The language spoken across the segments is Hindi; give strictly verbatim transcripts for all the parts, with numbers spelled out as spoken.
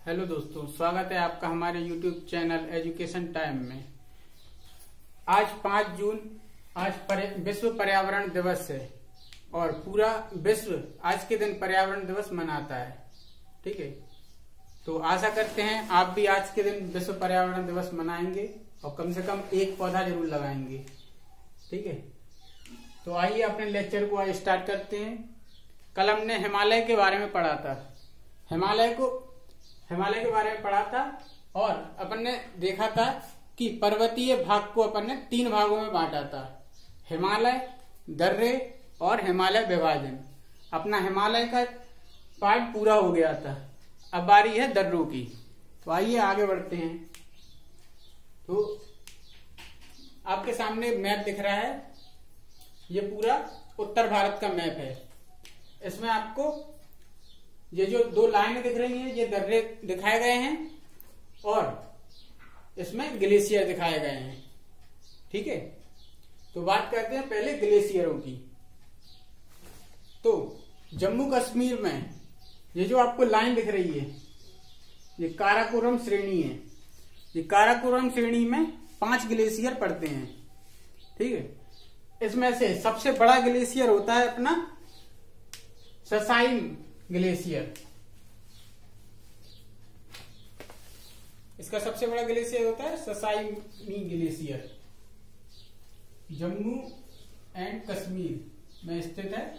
हेलो दोस्तों, स्वागत है आपका हमारे यूट्यूब चैनल एजुकेशन टाइम में। आज पाँच जून आज पर्य, विश्व पर्यावरण दिवस है और पूरा विश्व आज के दिन पर्यावरण दिवस मनाता है। ठीक है, तो आशा करते हैं आप भी आज के दिन विश्व पर्यावरण दिवस मनाएंगे और कम से कम एक पौधा जरूर लगाएंगे। ठीक है, तो आइए अपने लेक्चर को आज स्टार्ट करते हैं। कल हमने हिमालय के बारे में पढ़ा था। हिमालय को हिमालय के बारे में पढ़ा था और अपन ने देखा था कि पर्वतीय भाग को अपन ने तीन भागों में बांटा था, हिमालय, दर्रे और हिमालय विभाजन। अपना हिमालय का पार्ट पूरा हो गया था, अब बारी है दर्रों की। तो आइए आगे बढ़ते हैं। तो आपके सामने मैप दिख रहा है, ये पूरा उत्तर भारत का मैप है। इसमें आपको ये जो दो लाइनें दिख रही हैं, ये दर्रे दिखाए गए हैं और इसमें ग्लेशियर दिखाए गए हैं। ठीक है, तो बात करते हैं पहले ग्लेशियरों की। तो जम्मू कश्मीर में ये जो आपको लाइन दिख रही है, ये काराकोरम श्रेणी है। ये काराकोरम श्रेणी में पांच ग्लेशियर पड़ते हैं। ठीक है, इसमें से सबसे बड़ा ग्लेशियर होता है अपना ससाइन ग्लेशियर। इसका सबसे बड़ा ग्लेशियर होता है ससाइनी ग्लेशियर, जम्मू एंड कश्मीर में स्थित है।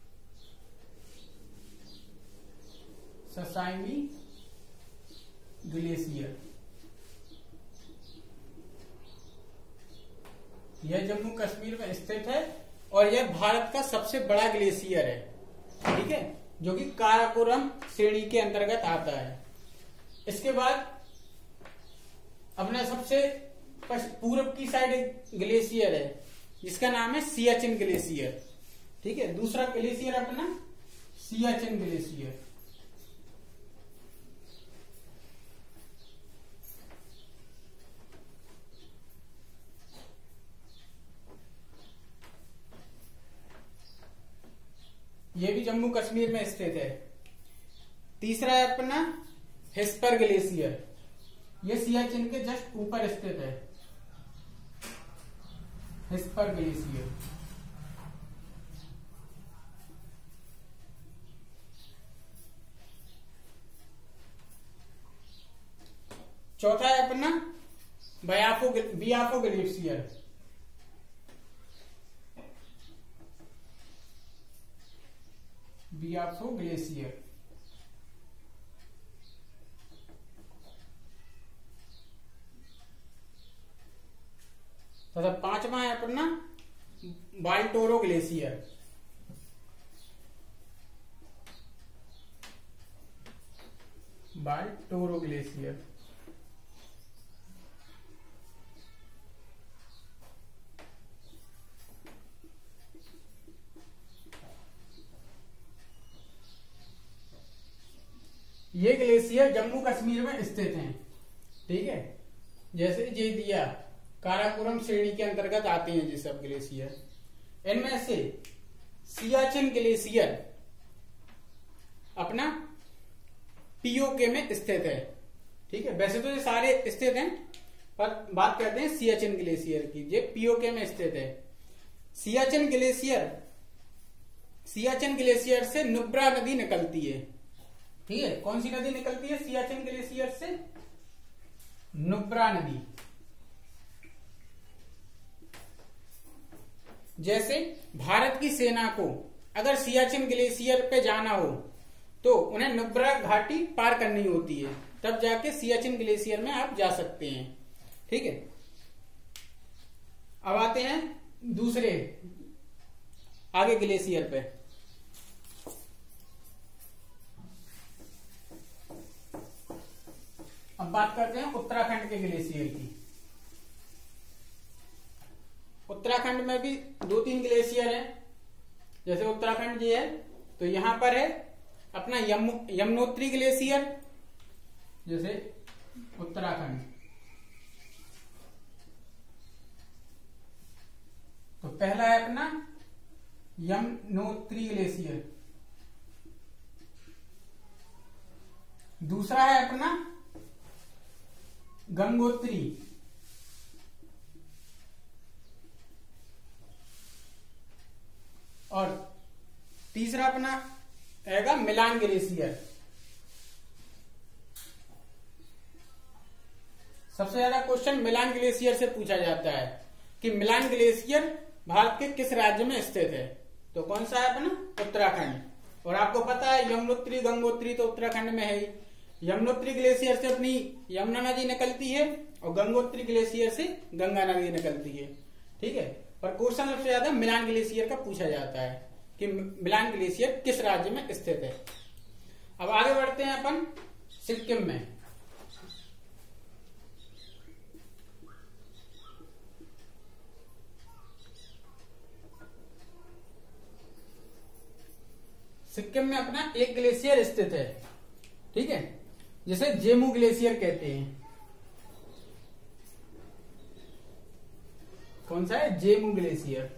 ससाइनी ग्लेशियर यह जम्मू कश्मीर में स्थित है और यह भारत का सबसे बड़ा ग्लेशियर है। ठीक है, जो कि काराकोरम श्रेणी के अंतर्गत आता है। इसके बाद अपना सबसे पूर्व की साइड एक ग्लेशियर है जिसका नाम है सियाचिन ग्लेशियर। ठीक है, दूसरा ग्लेशियर अपना सियाचिन ग्लेशियर। ये भी जम्मू कश्मीर में स्थित है। तीसरा है अपना हिस्पर ग्लेशियर, ये सियाचिन के जस्ट ऊपर स्थित है। हिस्पर ग्लेशियर। चौथा है अपना बयाफो बियाफो ग्लेशियर। बियाफो ग्लेशियर। तथा पांचवा है अपना बाल्टोरो ग्लेशियर। बाल्टोरो ग्लेशियर। ये ग्लेशियर जम्मू कश्मीर में स्थित हैं। ठीक है, जैसे ये दिया काराकोरम श्रेणी के अंतर्गत आते हैं ये सब ग्लेशियर। इनमें से सियाचिन ग्लेशियर अपना पीओके में स्थित है। ठीक है, वैसे तो ये सारे स्थित हैं पर बात करते हैं सियाचिन ग्लेशियर की। ये पीओके में स्थित है। सियाचिन ग्लेशियर सियाचिन ग्लेशियर से नुब्रा नदी निकलती है। ठीक है, कौन सी नदी निकलती है सियाचिन ग्लेशियर से? नुब्रा नदी। जैसे भारत की सेना को अगर सियाचिन ग्लेशियर पे जाना हो तो उन्हें नुब्रा घाटी पार करनी होती है, तब जाके सियाचिन ग्लेशियर में आप जा सकते हैं। ठीक है, अब आते हैं दूसरे आगे ग्लेशियर पे। अब बात करते हैं उत्तराखंड के ग्लेशियर की। उत्तराखंड में भी दो तीन ग्लेशियर हैं। जैसे उत्तराखंड ये है तो यहां पर है अपना यम, यमुनोत्री ग्लेशियर। जैसे उत्तराखंड तो पहला है अपना यमुनोत्री ग्लेशियर। दूसरा है अपना गंगोत्री, और तीसरा अपना रहेगा मिलान ग्लेशियर। सबसे ज्यादा क्वेश्चन मिलान ग्लेशियर से पूछा जाता है कि मिलान ग्लेशियर भारत के किस राज्य में स्थित है। तो कौन सा है अपना, उत्तराखंड। और आपको पता है यमुनोत्री गंगोत्री तो उत्तराखंड में है ही। यमुनोत्री ग्लेशियर से अपनी यमुना नदी निकलती है और गंगोत्री ग्लेशियर से गंगा नदी निकलती है। ठीक है, पर क्वेश्चन सबसे ज्यादा मिलान ग्लेशियर का पूछा जाता है कि मिलान ग्लेशियर किस राज्य में स्थित है। अब आगे बढ़ते हैं अपन सिक्किम में। सिक्किम में अपना एक ग्लेशियर स्थित है, ठीक है, जिसे जेमू ग्लेशियर कहते हैं। कौन सा है, जेमू ग्लेशियर।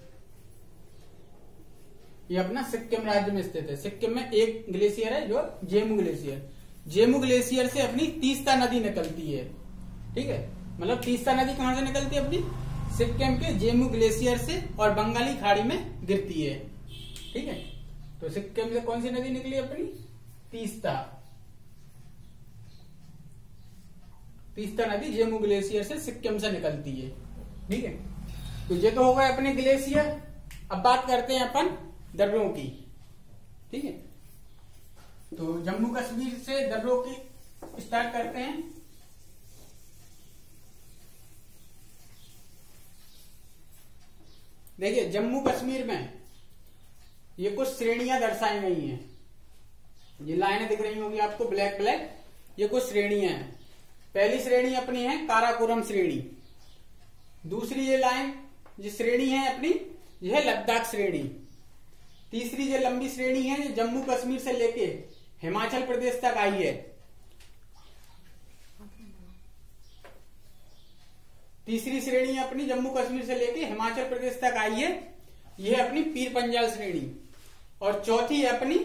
ये अपना सिक्किम राज्य में स्थित है। सिक्किम में एक ग्लेशियर है जो जेमू ग्लेशियर। जेमू ग्लेशियर से अपनी तीस्ता नदी निकलती है। ठीक है, मतलब तीस्ता नदी कहां से निकलती है, अपनी सिक्किम के जेमू ग्लेशियर से और बंगाली खाड़ी में गिरती है। ठीक है, तो सिक्किम से कौन सी नदी निकली अपनी, तीस्ता। तीस्ता नदी जेमू ग्लेशियर से सिक्किम से निकलती है। ठीक है, तो ये तो हो गए अपने ग्लेशियर। अब बात करते हैं अपन दर्रों की। ठीक है, तो जम्मू कश्मीर से दर्रों की स्टार्ट करते हैं। देखिए जम्मू कश्मीर में ये कुछ श्रेणियां दर्शाई गई हैं। ये लाइनें दिख रही होंगी आपको ब्लैक ब्लैक, ये कुछ श्रेणियां हैं। पहली श्रेणी अपनी है काराकोरम श्रेणी। दूसरी ये लाइन ये श्रेणी है अपनी, यह है लद्दाख श्रेणी। तीसरी जो लंबी श्रेणी है जो जम्मू कश्मीर से लेके हिमाचल प्रदेश तक आई है। तीसरी श्रेणी अपनी जम्मू कश्मीर से लेके हिमाचल प्रदेश तक आई है, यह अपनी पीर पंजाल श्रेणी। और चौथी है अपनी,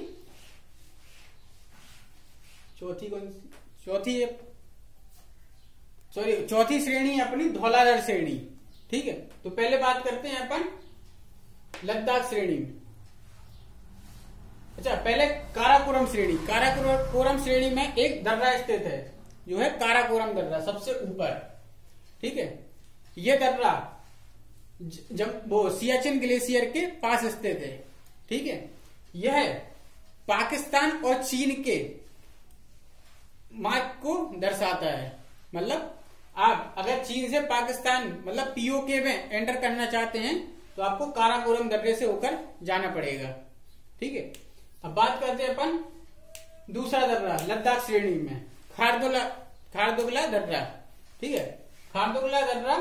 चौथी कौन सी, चौथी है सॉरी चौथी श्रेणी अपनी धौलाधर श्रेणी। ठीक है, तो पहले बात करते हैं अपन लद्दाख श्रेणी में। अच्छा, पहले काराकोरम श्रेणी। काराकोरम श्रेणी में एक दर्रा स्थित है जो है काराकोरम दर्रा, सबसे ऊपर। ठीक है, यह दर्रा जब वो सियाचिन ग्लेशियर के पास स्थित है। ठीक है, यह पाकिस्तान और चीन के मार्ग को दर्शाता है। मतलब आप अगर चीन से पाकिस्तान मतलब पीओके में एंटर करना चाहते हैं तो आपको काराकोरम दर्रे से होकर जाना पड़ेगा। ठीक है, अब बात करते हैं अपन दूसरा दर्रा लद्दाख श्रेणी में, खारदुला खारदुगला दर्रा। ठीक है, खारदुगला दर्रा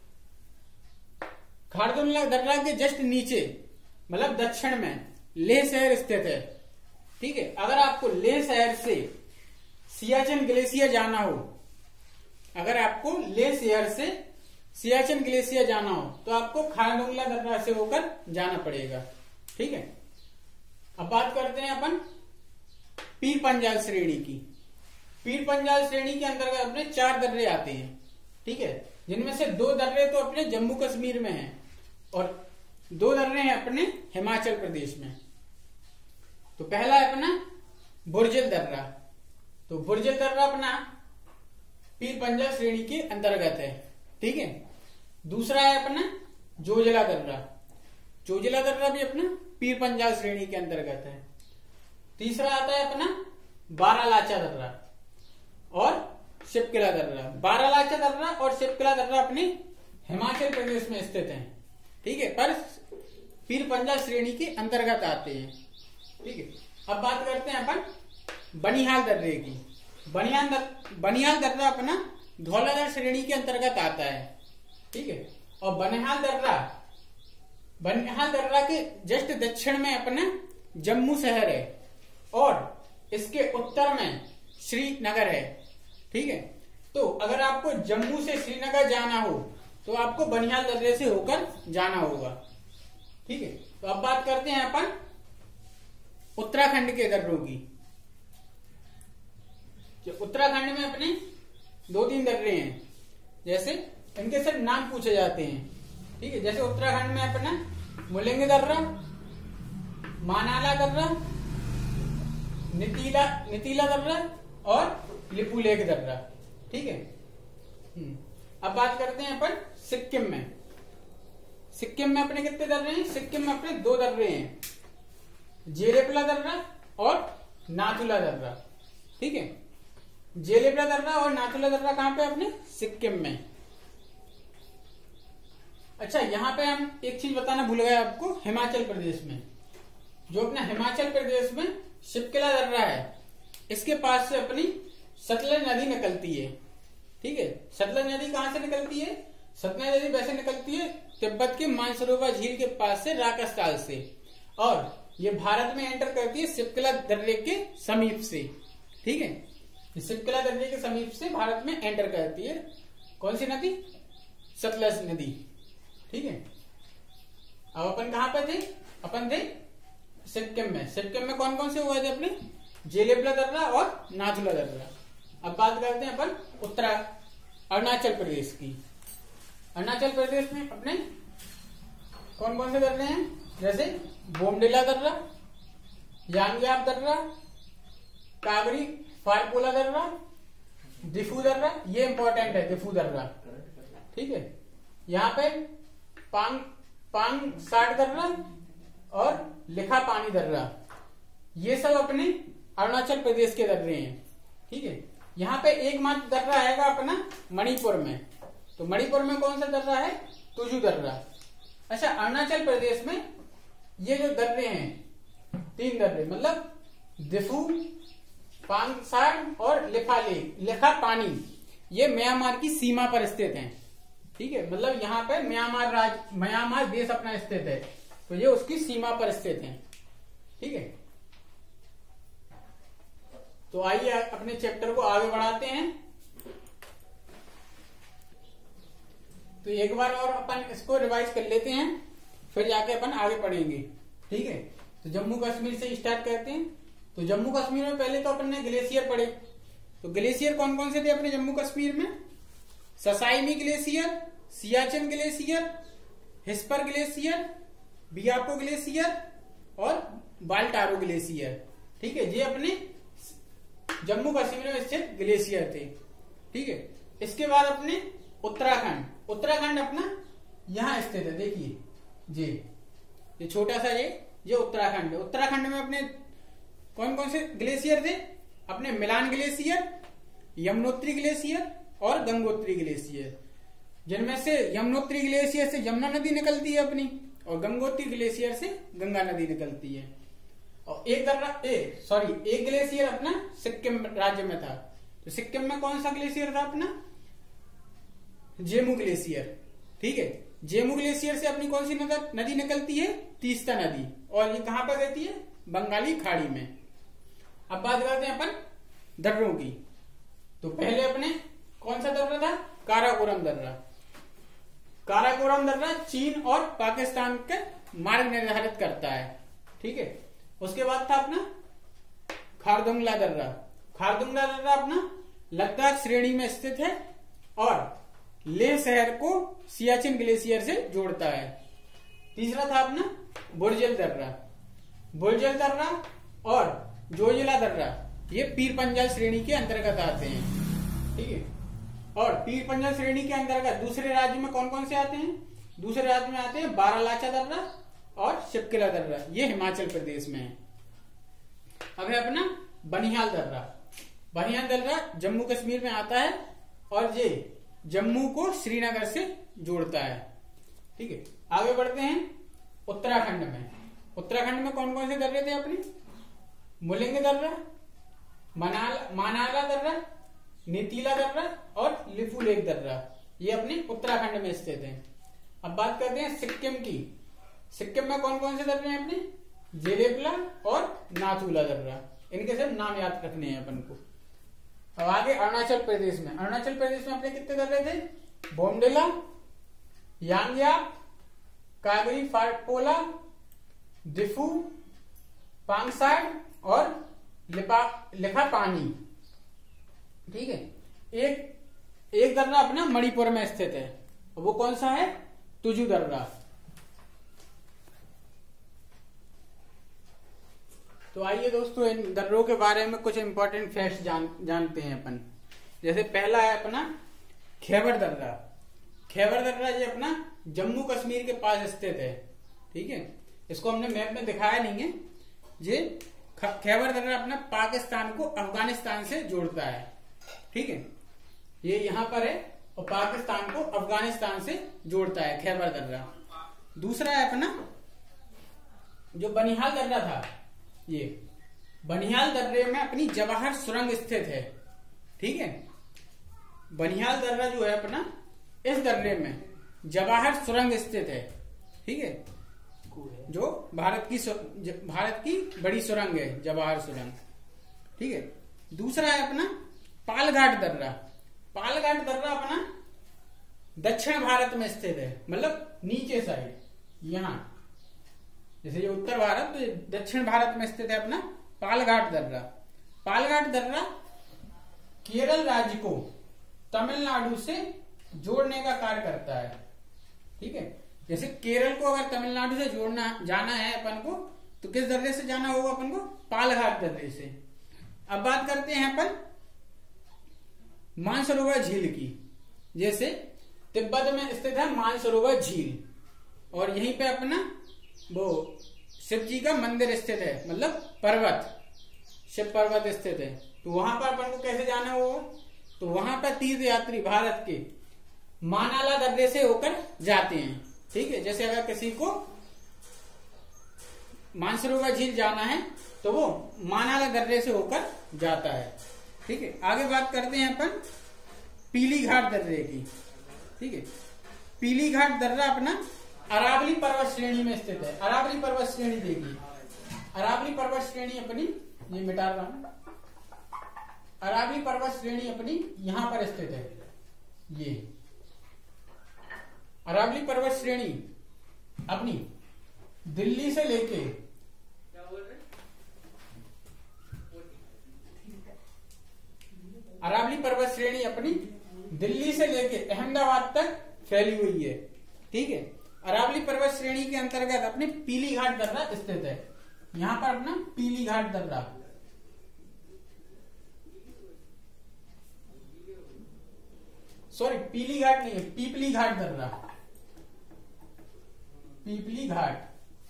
खारदुगला दर्रा के जस्ट नीचे मतलब दक्षिण में लेह शहर स्थित है। ठीक है, अगर आपको लेह शहर से सियाचिन ग्लेशियर जाना हो, अगर आपको लेह शहर से सियाचिन ग्लेशियर जाना हो तो आपको खारदुगला दर्रा से होकर जाना पड़ेगा। ठीक है, अब बात करते हैं अपन पीर पंजाल श्रेणी की। पीर पंजाल श्रेणी के अंतर्गत अपने चार दर्रे आते हैं। ठीक है, जिनमें से दो दर्रे तो अपने जम्मू कश्मीर में हैं और दो दर्रे हैं अपने हिमाचल प्रदेश में। तो पहला है अपना बुर्जिल दर्रा। तो बुर्जिल दर्रा अपना पीर पंजाल श्रेणी के अंतर्गत है। ठीक है, दूसरा है अपना जोजिला दर्रा। जोजिला दर्रा भी अपना पीर पंजाल श्रेणी के अंतर्गत है। तीसरा आता है अपना बारालाचा दर्रा और शिवकिला दर्रा। बारालाचा दर्रा और शिवकिला दर्रा अपने हिमाचल प्रदेश में स्थित हैं। ठीक है, पर पीर पंजाल श्रेणी के अंतर्गत आते हैं। ठीक है, अब बात करते हैं अपन बनिहाल दर्रे की। बनिहाल दर, बनिहाल दर्रा अपना धौलाधर श्रेणी के अंतर्गत आता है। ठीक है, और बनिहाल दर्रा बनिहाल दर्रा के जस्ट दक्षिण में अपना जम्मू शहर है और इसके उत्तर में श्रीनगर है। ठीक है, तो अगर आपको जम्मू से श्रीनगर जाना हो तो आपको बनिहाल दर्रे से होकर जाना होगा। ठीक है, तो अब बात करते हैं अपन उत्तराखंड के दर्रों की। जो उत्तराखंड में अपने दो तीन दर्रे हैं, जैसे इनके सिर्फ नाम पूछे जाते हैं, ठीक है। जैसे उत्तराखंड में अपना मुलिंग दर्रा, मानाला दर्रा, नीतीला नीतीला दर्रा और लिपुलेख दर्रा, ठीक है। अब बात करते हैं अपन सिक्किम में। सिक्किम में अपने कितने दर्रे हैं? सिक्किम में अपने दो दर्रे हैं, जेलेपला दर्रा और नाथुला दर्रा, ठीक है। जेलेपला दर्रा और नाथुला दर्रा कहां पे? अपने सिक्किम में। अच्छा, यहां पे हम एक चीज बताना भूल गए आपको, हिमाचल प्रदेश में जो अपना हिमाचल प्रदेश में शिपकिला दर्रा है, इसके पास से अपनी सतलज नदी निकलती है, ठीक है। सतलज नदी कहां से निकलती है? सतलज नदी वैसे निकलती है तिब्बत के मानसरोवर झील के पास से, राकसताल से, और ये भारत में एंटर करती है शिपकिला दर्रे के समीप से, ठीक है। शिपकिला दर्रे के समीप से भारत में एंटर करती है कौन सी नदी? सतलज नदी, ठीक है। अब अपन कहां पे थे? अपन थे सिक्किम में। सिक्किम में कौन कौन से हुए थे अपने? जेलेपला दर्रा और नाथुला दर्रा। अब बात करते हैं अपन उत्तरा अरुणाचल प्रदेश की। अरुणाचल प्रदेश में अपने कौन कौन से दर्रे हैं? जैसे बोमडिला दर्रा, यांग्याप दर्रा, कागरी फारपोला दर्रा, दिफू दर्रा, ये इंपॉर्टेंट है दिफू दर्रा, ठीक है। यहाँ पे पांग पांग साठ दर्रा और लिखा पानी दर्रा, ये सब अपने अरुणाचल प्रदेश के दर्रे हैं, ठीक है। यहाँ पे एकमात्र दर्रा आएगा अपना मणिपुर में, तो मणिपुर में कौन सा दर्रा है? तुजू दर्रा। अच्छा, अरुणाचल प्रदेश में ये जो दर्रे हैं, तीन दर्रे, मतलब दिफू, पांगसार और लिखाले लिखा पानी, ये म्यांमार की सीमा पर स्थित हैं, ठीक है। मतलब यहाँ पे म्यांमार राज्य म्यांमार देश अपना स्थित है, तो ये उसकी सीमा पर स्थित हैं, ठीक है। तो आइए अपने चैप्टर को आगे बढ़ाते हैं। तो एक बार और अपन इसको रिवाइज कर लेते हैं, फिर जाके अपन आगे पढ़ेंगे, ठीक है। तो जम्मू कश्मीर से स्टार्ट करते हैं। तो जम्मू कश्मीर में पहले तो अपन ने ग्लेशियर पढ़े। तो ग्लेशियर कौन कौन से थे अपने जम्मू कश्मीर में? ससाइमी glacier, Siachen glacier, Hispar glacier, Biafo glacier और बाल्टारो ग्लेशियर, ठीक है। ये अपने जम्मू कश्मीर में स्थित ग्लेशियर थे, ठीक है। इसके बाद अपने उत्तराखंड उत्तराखंड अपना यहां स्थित है, देखिए जी, ये छोटा सा ये ये उत्तराखंड है। उत्तराखंड में अपने कौन कौन से ग्लेशियर थे? अपने मिलान ग्लेशियर, यमुनोत्री ग्लेशियर और गंगोत्री ग्लेशियर, जिनमें से यमुनोत्री ग्लेशियर से यमुना नदी निकलती है अपनी, और गंगोत्री ग्लेशियर से गंगा नदी निकलती है। और एक दर्रा ए सॉरी एक ग्लेशियर अपना सिक्किम राज्य में था। तो सिक्किम में कौन सा ग्लेशियर था अपना? जेमू ग्लेशियर, ठीक है। जेमू ग्लेशियर से अपनी कौन सी नदी निकलती है? तीस्ता नदी, और ये कहां पर रहती है? बंगाली खाड़ी में। अब बात करते हैं अपन दर्रों की। तो पहले अपने कौन सा दर्रा था? काराकोरम दर्रा। काराकोरम दर्रा चीन और पाकिस्तान के मार्ग निर्धारित करता है, ठीक है। उसके बाद था अपना खारदुंगला दर्रा। खारदुंगला दर्रा अपना लद्दाख श्रेणी में स्थित है और लेह शहर को सियाचिन ग्लेशियर से जोड़ता है। तीसरा था अपना बुरजल दर्रा। बुरजल दर्रा और जोजिला दर्रा ये पीर पंजल श्रेणी के अंतर्गत आते हैं, ठीक है। और पीर पंजल श्रेणी के अंतर्गत दूसरे राज्य में कौन कौन से आते हैं? दूसरे राज्य में आते हैं बारालाचा दर्रा और शिपकिला दर्रा, ये हिमाचल प्रदेश में है। अब है अपना बनिहाल दर्रा। बनिहाल दर्रा जम्मू कश्मीर में आता है और ये जम्मू को श्रीनगर से जोड़ता है, ठीक है। आगे बढ़ते हैं उत्तराखंड में। उत्तराखंड में कौन कौन से दर्रे थे अपने? मुलिंग दर्रा, मनाला मानाला दर्रा, नीतीला दर्रा और लिपुलेख दर्रा, ये अपने उत्तराखंड में स्थित है। अब बात करते हैं सिक्किम की। सिक्किम में कौन कौन से दर्रे हैं अपने? जेलेपला और नाथुला दर्रा, इनके सब नाम याद रखने हैं अपन को। अब आगे अरुणाचल प्रदेश में। अरुणाचल प्रदेश में अपने कितने दर्रे थे? बोमडिला, यांग्याप, कागरी फारपोला, दिफू, पांगसार और लिपा लिखा पानी, ठीक है। एक एक दर्रा अपना मणिपुर में स्थित है, वो कौन सा है? तुजु दर्रा। तो आइए दोस्तों इन दर्रों के बारे में कुछ इंपॉर्टेंट फैक्ट जान, जानते हैं अपन। जैसे पहला है अपना खैबर दर्रा। खैबर दर्रा ये अपना जम्मू कश्मीर के पास स्थित है, ठीक है। इसको हमने मैप में दिखाया नहीं है। ये खैबर दर्रा अपना पाकिस्तान को अफगानिस्तान से जोड़ता है, ठीक है। ये यहाँ पर है और पाकिस्तान को अफगानिस्तान से जोड़ता है खैबर दर्रा। दूसरा है अपना जो बनिहाल दर्रा था, ये बनिहाल दर्रे में अपनी जवाहर सुरंग स्थित है, ठीक है। बनिहाल दर्रा जो है अपना, इस दर्रे में जवाहर सुरंग स्थित है, ठीक है, जो भारत की भारत की बड़ी सुरंग है, जवाहर सुरंग, ठीक है। दूसरा है अपना पालघाट दर्रा। पालघाट दर्रा अपना दक्षिण भारत में स्थित है, मतलब नीचे साइड, यहां जैसे ये उत्तर भारत, तो ये दक्षिण भारत में स्थित है अपना पालघाट दर्रा। पालघाट दर्रा केरल राज्य को तमिलनाडु से जोड़ने का कार्य करता है, ठीक है। जैसे केरल को अगर तमिलनाडु से जोड़ना जाना है अपन को, तो किस दर्रे से जाना होगा अपन को? पालघाट दर्रे से। अब बात करते हैं अपन मानसरोवर झील की। जैसे तिब्बत में स्थित है मानसरोवर झील, और यहीं पे अपना वो शिव जी का मंदिर स्थित है, मतलब पर्वत, शिव पर्वत स्थित है। तो वहां पर अपन को कैसे जाना होगा? तो वहां पर तीर्थ यात्री भारत के मानाला दर्रे से होकर जाते हैं, ठीक है। जैसे अगर किसी को मानसरोवर झील जाना है तो वो मानाला दर्रे से होकर जाता है, ठीक है। आगे बात करते हैं अपन पीली घाट दर्रे की, ठीक है। पीली घाट दर्रा अपना अरावली पर्वत श्रेणी में स्थित है। अरावली पर्वत श्रेणी देखिए, अरावली पर्वत श्रेणी अपनी, ये मिटा रहा हूं, अरावली पर्वत श्रेणी अपनी यहां पर स्थित है। ये अरावली पर्वत श्रेणी अपनी दिल्ली से लेके अरावली पर्वत श्रेणी अपनी दिल्ली से लेके अहमदाबाद तक फैली हुई है, ठीक है। अरावली पर्वत श्रेणी के अंतर्गत अपनी पीली घाट दर्रा स्थित है। यहां पर अपना पीली घाट दर्रा, सॉरी पीली घाट नहीं है, पीपली घाट दर्रा, पीपली घाट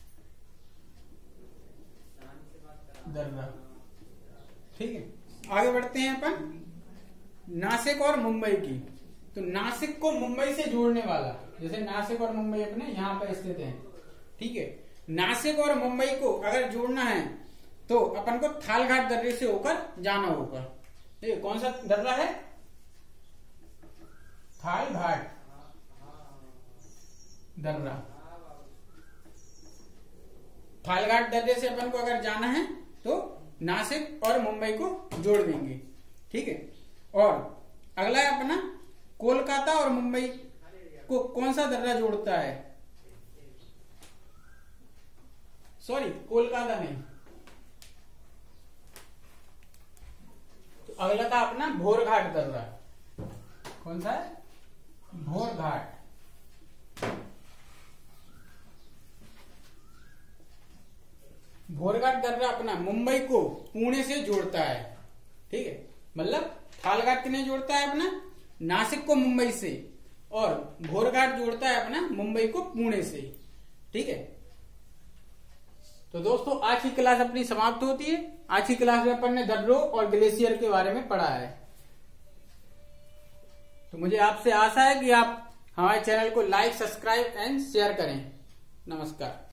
दर्रा, ठीक है। आगे बढ़ते हैं अपन नासिक और मुंबई की। तो नासिक को मुंबई से जोड़ने वाला, जैसे नासिक और मुंबई अपने यहां पर स्थित हैं, ठीक है। नासिक और मुंबई को अगर जोड़ना है तो अपन को थालघाट दर्रे से होकर जाना होगा। देखिए कौन सा दर्रा है? थालघाट दर्रा। थालघाट दर्रे से अपन को अगर जाना है तो नासिक और मुंबई को जोड़ देंगे, ठीक है। और अगला है अपना कोलकाता और मुंबई को कौन सा दर्रा जोड़ता है? सॉरी कोलकाता नहीं, तो अगला था अपना भोरघाट दर्रा। कौन सा है? भोरघाट। भोरघाट दर्रा अपना मुंबई को पुणे से जोड़ता है, ठीक है। मतलब थालघाट किन्हें जोड़ता है? अपना नासिक को मुंबई से, और भोरघाट जोड़ता है अपना मुंबई को पुणे से, ठीक है। तो दोस्तों आज की क्लास अपनी समाप्त होती है। आज की क्लास में अपन ने दर्रों और ग्लेशियर के बारे में पढ़ा है। तो मुझे आपसे आशा है कि आप हमारे चैनल को लाइक, सब्सक्राइब एंड शेयर करें। नमस्कार।